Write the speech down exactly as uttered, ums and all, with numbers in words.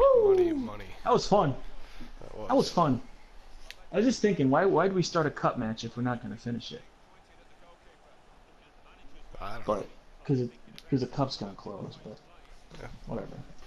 money, money. That was fun. That was, That was fun. I was just thinking, why why do we start a cup match if we're not going to finish it? I don't know. But because because the cup's going to close, but Yeah. whatever.